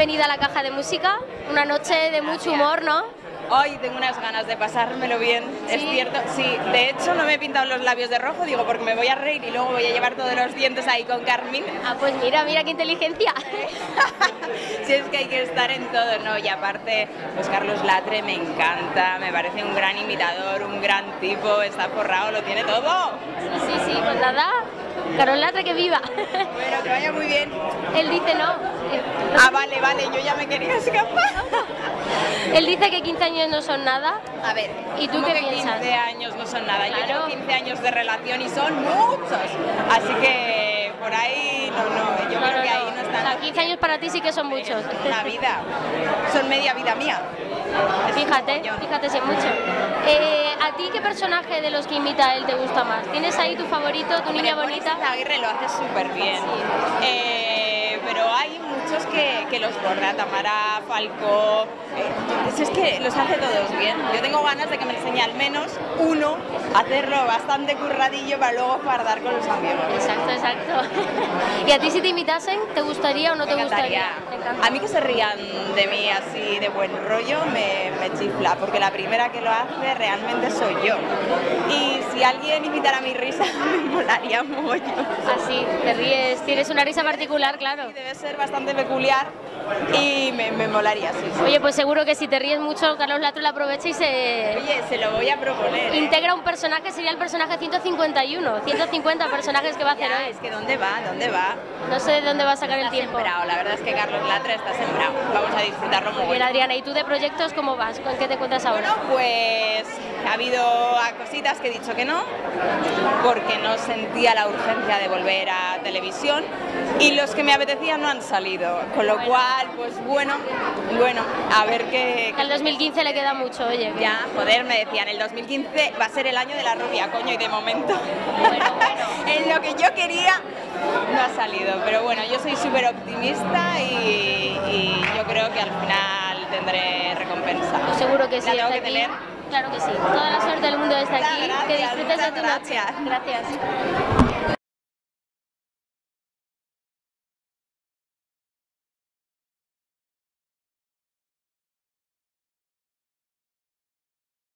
bienvenida a la Caja de Música, una noche de mucho humor, ¿no? Hoy tengo unas ganas de pasármelo bien, ¿sí? Es cierto, sí. De hecho, no me he pintado los labios de rojo, digo, porque me voy a reír y luego voy a llevar todos los dientes ahí con Carmín. Ah, pues mira, mira qué inteligencia. Si es que hay que estar en todo, ¿no? Y aparte, pues Carlos Latre me encanta, me parece un gran imitador, un gran tipo, está forrado, lo tiene todo. Sí, pues nada, Carlos Latre que viva. Bueno, que vaya muy bien. Él dice no. Ah, vale, yo ya me quería escapar. Él dice que 15 años no son nada. A ver, ¿y tú qué piensas? 15 años no son nada. Claro. Yo llevo 15 años de relación y son muchos. Así que por ahí no, yo creo que ahí no están. O sea, 15 años para ti sí que son muchos. Una vida, son media vida mía. Fíjate si es mucho. ¿A ti qué personaje de los que imita él te gusta más? ¿Tienes ahí tu favorito, tu niña bonita? Aguirre lo hace súper bien. Sí. Pero hay muchos que los borra, Tamara, Falcó, es que los hace todos bien. Yo tengo ganas de que me enseñe al menos uno a hacerlo bastante curradillo para luego fardar con los amigos. Exacto. ¿Y a ti si te imitasen, te gustaría o no te gustaría? A mí que se rían de mí así de buen rollo me chifla, porque la primera que lo hace realmente soy yo. Y si alguien imitara mi risa, me molaría mucho. Así, te ríes, tienes una risa particular, claro. Sí, debe ser bastante peculiar y me molaría, sí. Oye, pues seguro que si te ríes mucho, Carlos Latre lo aprovecha y se... Oye, se lo voy a proponer. Integra un personaje, sería el personaje 151, 150 personajes que va a hacer hoy. Es que ¿dónde va? No sé de dónde va a sacar el tiempo. Sembrado. La verdad es que Carlos Latre está sembrado. Vamos a disfrutarlo muy bien. Bien, Adriana, ¿y tú de proyectos cómo vas? ¿Con qué te cuentas ahora? Bueno, pues ha habido cositas que he dicho que no, porque no sentía la urgencia de volver a televisión, y los que me apetecían no han salido, con lo cual, pues bueno, a ver qué... Al 2015 le queda mucho, oye. Ya, joder, me decían, el 2015 va a ser el año de la rubia, coño, y de momento, bueno. en lo que yo quería no ha salido, pero bueno, yo soy súper optimista y yo creo que al final tendré recompensa. Pues seguro que sí. ¿La tengo que tener? Claro que sí. Toda la suerte del mundo está aquí. Gracias, que disfrutes de tu noche. Gracias. Gracias.